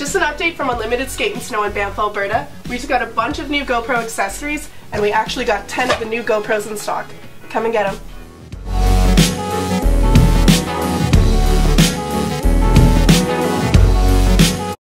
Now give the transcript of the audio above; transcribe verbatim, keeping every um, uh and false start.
Just an update from Unlimited Skate and Snow in Banff, Alberta. We just got a bunch of new GoPro accessories, and we actually got ten of the new GoPros in stock. Come and get them.